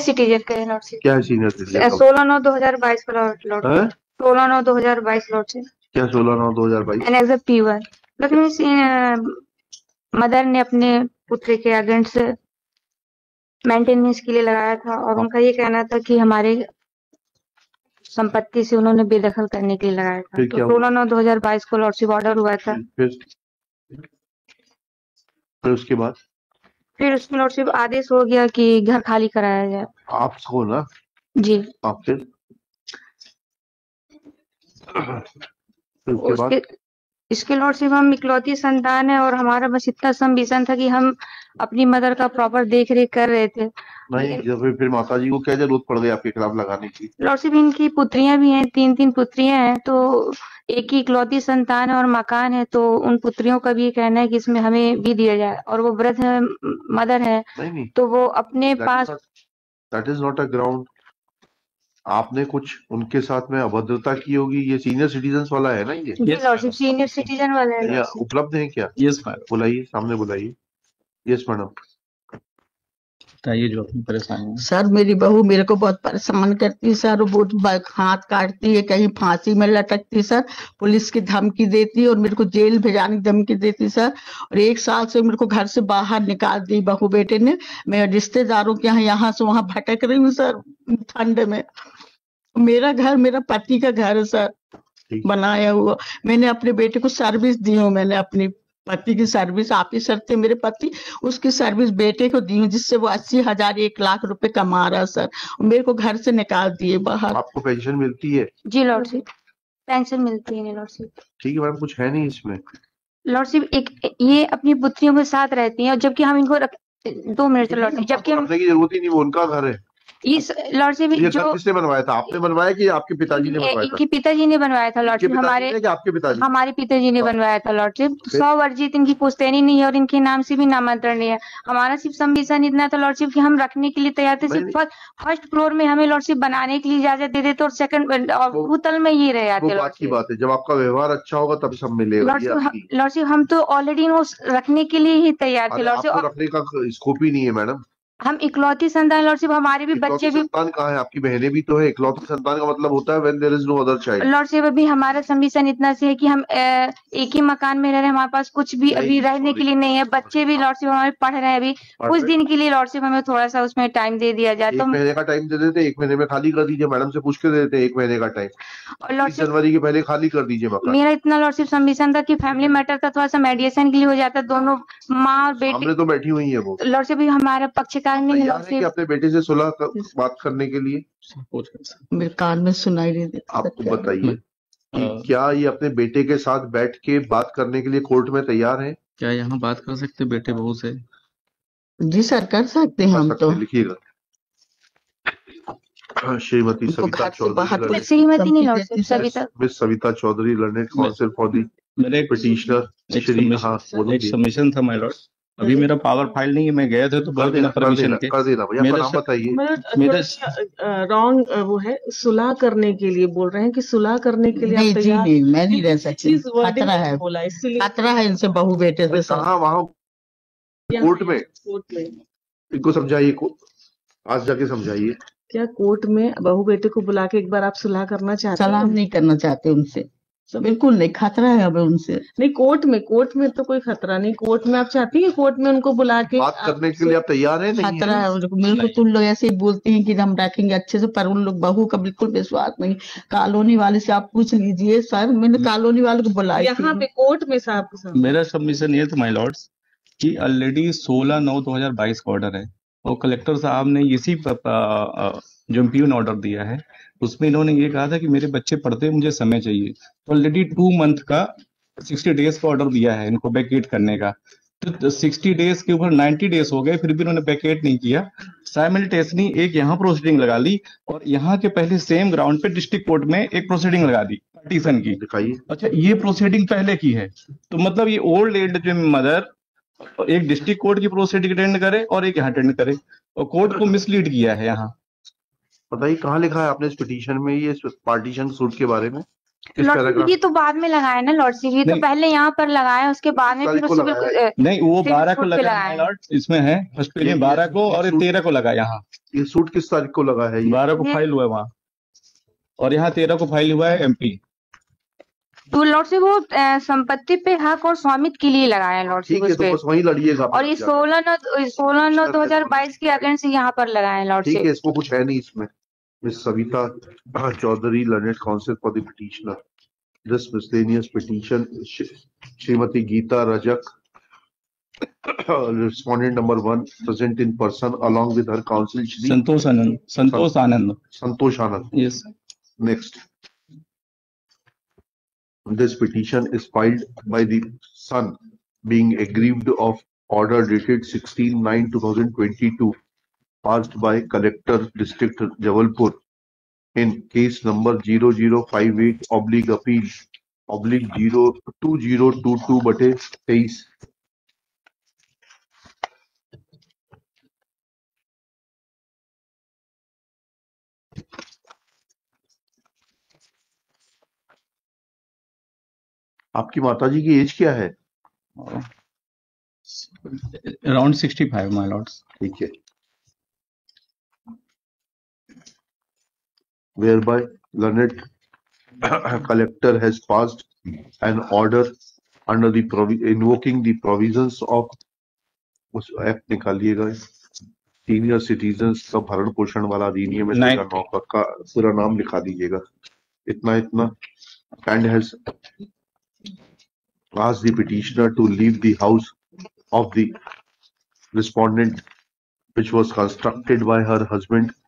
Citizen का है lordship. क्या है सीनियर सिटीजन? 16/9/2022 का लॉर्डशिप। 16/9/2022 लॉर्डशिप। क्या 16/9/2022? एंड एज अ P1, लेकिन मदर ने अपने पुत्र के अगेंस्ट मेंटेनेंस के लिए लगाया था और उनका ये कहना था कि हमारे संपत्ति से उन्होंने बेदखल करने के लिए लगाया था। तो 16/9/2022 को लॉर्डशिप ऑर्डर हुआ था। फिर उसके बाद फिर उसमें लॉर्डशिप आदेश हो गया कि घर खाली कराया जाए। आपको ना? जी। आप फिर उसके बाद इसके लॉर्डशिप हम इकलौती संतान है और हमारा बस इतना संविजन था कि हम अपनी मदर का प्रॉपर देख रेख कर रहे थे। नहीं, जब फिर माता जी को क्या जरूरत पड़ गई आपके खिलाफ लगाने की? लॉर्डशिप इनकी पुत्रियां भी हैं, 3 पुत्रियां हैं, तो एक ही इकलौती संतान है और मकान है, तो उन पुत्रियों का भी ये कहना है कि इसमें हमें भी दिया जाए। और वो वृद्ध है, मदर है, नहीं, तो वो अपने पास। That is not a ground. आपने कुछ उनके साथ में अभद्रता की होगी। ये सीनियर सिटीजन्स वाला है ना? ये लॉर्डशिप सीनियर सिटीजन वाला है। उपलब्ध है क्या? Yes madam. बुलाइए, सामने बुलाइए। यस मैडम, बताइए जो अपनी परेशानी है। सर मेरी बहू मेरे को बहुत परेशान करती है सर, बहुत हाथ काटती है, कहीं फांसी में लटकती सर, पुलिस की धमकी देती है और मेरे को जेल भेजाने की धमकी देती सर। और 1 साल से मेरे को घर से बाहर निकाल दी बहू बेटे ने। मैं रिश्तेदारों के यहाँ से वहां भटक रही हूँ सर ठंड में। मेरा घर मेरा पति का घर है सर, बनाया हुआ। मैंने अपने बेटे को सर्विस दी हूँ, मैंने अपनी पति की सर्विस, ऑफिसर थे मेरे पति, उसकी सर्विस बेटे को दी हूँ, जिससे वो 80,000 1 लाख रुपए कमा रहा सर। मेरे को घर से निकाल दिए बाहर। आपको पेंशन मिलती है? जी लॉर्डशिप, पेंशन मिलती है लॉर्डशिप। ठीक है मैडम, कुछ है नहीं इसमें। लॉर्डशिप ये अपनी पुत्रियों के साथ रहती हैं और जबकि हम इनको 2 मिनट लॉर्डशिप, जबकि हम रखने की जरूरत ही नहीं, वो उनका घर है। इस लॉर्डशिप ये जो किसने बनवाया था? आपने बनवाया कि आपके पिताजी ने बनवाया था? इनके पिताजी ने बनवाया था लॉर्डशिप। आपके पिताजी? हमारे पिताजी ने बनवाया था लॉर्डशिप। 100 वर्जित इनकी पुश्तैनी नहीं है और इनके नाम से भी नामांतरण नहीं है। हमारा सिर्फ संविजन इतना था लॉर्डशिप कि हम रखने के लिए तैयार थे। सिर्फ फर्स्ट फ्लोर में हमें लॉर्डशिप बनाने के लिए इजाजत दे देते और सेकंड भूतल में ये रह जाते। बात की बात है, जब आपका व्यवहार अच्छा होगा तब सब मिलेगा। लॉर्डशिप हम तो ऑलरेडी रखने के लिए ही तैयार थे लॉर्डशिप। रखने का स्कोप ही नहीं है मैडम। हम इकलौती संतान लॉर्डशिप, हमारे भी बच्चे भी। संतान कहाँ है? आपकी बहनें भी तो है। इकलौती संतान का मतलब होता है when there is no other child. Lordship अभी हमारा संविजन इतना से है कि हम एक ही मकान में रह रहे हैं, हमारे पास कुछ भी अभी रहने के लिए नहीं है। बच्चे भी लॉर्डशिप हमारे पढ़ रहे हैं अभी। कुछ दिन के लिए लॉर्डशिप हमें थोड़ा सा उसमें टाइम दे दिया जाए तो 1 महीने का टाइम दे देते, 1 महीने में खाली कर दीजिए। मैडम से पूछ के दे देते 1 महीने का टाइम, 30 जनवरी के पहले खाली कर दीजिए मकान। मेरा इतना लॉर्डशिप संविजन था कि फैमिली मैटर था, थोड़ा सा मेडिएशन के लिए हो जाता, दोनों माँ और बेटी सामने तो बैठी हुई है वो। लॉर्डशिप भी हमारा पक्षकार नहीं है अपने बेटे से सुलह बात करने के लिए। मेरे कान में सुनाई नहीं देता। आपको बताइए कि क्या ये अपने बेटे के साथ बैठ के बात करने के लिए कोर्ट में तैयार है? क्या यहाँ बात कर सकते बेटे बहू से? जी सर, कर सकते हैं हम तो। लिखिएगा। श्रीमती सविता चौधरी, श्रीमती नहीं lordship, Savita, miss Savita Chaudhary, learned counsel for the petitioner. एक सबमिशन था माय लॉर्ड, अभी मेरा पावर फाइल नहीं है, मैं गया था तो कर देना परमिशन के। कर देना भैया। नाम बताइए। मेरा रॉन्ग वो है, सुलह करने के लिए बोल रहे हैं कि सुलह करने के लिए नहीं जी नहीं, मैं नहीं रह सकती, खतरा है, खतरा है इनसे बहू बेटे से। कहाँ? वहाँ कोर्ट में इनको समझाइए, आज जाके समझाइए। क्या कोर्ट में बहू बेटे को बुला के एक बार आप सुलह करना चाहते हैं? सलाम नहीं करना चाहते उनसे, बिल्कुल नहीं, खतरा है हमें उनसे। नहीं, कोर्ट में तो कोई खतरा नहीं। कोर्ट में आप चाहती हैं कोर्ट में उनको बुला के बात करने के लिए आप तैयार हैं? नहीं खतरा है मेरे को। तुम लोग ऐसे ही बोलते हैं कि हम रखेंगे अच्छे से, पर उन लोग बहू का बिल्कुल विश्वास नहीं। कॉलोनी वाले से आप पूछ लीजिए सर, मैंने कॉलोनी वाले को बुलाया यहाँ पे कोर्ट में साहब। मेरा सबमिशन ये था माय लॉर्ड्स कि ऑलरेडी 16/9/2022 का ऑर्डर है और कलेक्टर साहब ने इसी जो एमपीओ ने ऑर्डर दिया है उसमें इन्होंने ये कहा था कि मेरे बच्चे पढ़ते हैं, मुझे समय चाहिए। तो ऑलरेडी 2 मंथ का 60 डेज का ऑर्डर दिया है इनको वैकेट करने का। तो 60 डेज के ऊपर 90 डेज हो गए, फिर भी इन्होंने वैकेट नहीं किया। साइमल्टेनियसली एक यहाँ प्रोसीडिंग लगा ली और यहाँ के पहले सेम ग्राउंड पे डिस्ट्रिक्ट कोर्ट में एक प्रोसीडिंग लगा दी पार्टीशन की। अच्छा, ये प्रोसीडिंग पहले की है, तो मतलब ये ओल्ड एज जो मदर एक डिस्ट्रिक्ट कोर्ट की प्रोसीडिंग अटेंड करे और एक यहाँ अटेंड करे, और कोर्ट को मिसलीड किया है यहाँ। बताइए कहाँ लिखा है आपने इस पिटीशन में ये पार्टीशन सूट के बारे में? किस लॉर्डशिप पैराग्राफ ये तो बाद में लगाया ना लॉर्डशिप, ये तो नहीं पहले यहाँ पर लगाया, उसके बाद में तारीख फिर को उसी लगाया है? नहीं, वो सिविल 12 को कोर्ट पे लगा है लगाया माय है। लॉर्ड, इसमें है फर्स्ट पेज में 12 को और 13 को लगा यहाँ। ये सूट किस तारीख को लगा है ये? 12 को ये- फाइल हुआ है वहाँ, और यहाँ 13 को फाइल हुआ है MP। तो लॉर्डशिप वो संपत्ति पे हक और स्वामित्व के लिए लगाया लॉर्डशिप ठीक है, उस तो पे, बस वहीं लड़िएगा और ये 16/9/2022 के अगेंस्ट यहाँ पर लगाया ठीक लॉर्डशिप। है, इसको कुछ है नहीं इसमें। Miss Savita Chaudhary, learned counsel for the petitioner, this miscellaneous petition, Shrimati Geeta Rajak, respondent number 1, present in person along with her counsel Shri Santosh Anand, Santosh Anand. Yes. Next, this petition is filed by the son being aggrieved of order dated 16/9/2022 passed by Collector District Jabalpur in case number 0058/appeal/2022/23। आपकी माताजी की age क्या है? Around 65 my lords. ठीक है। Whereby learned collector has passed an order under the invoking the provisions of उस act निकालिएगा, senior citizens का भरण पोषण वाला अधिनियम है, 2009 का पूरा नाम लिखा दीजिएगा, इतना and has asked the petitioner to leave the house of the respondent which was constructed by her husband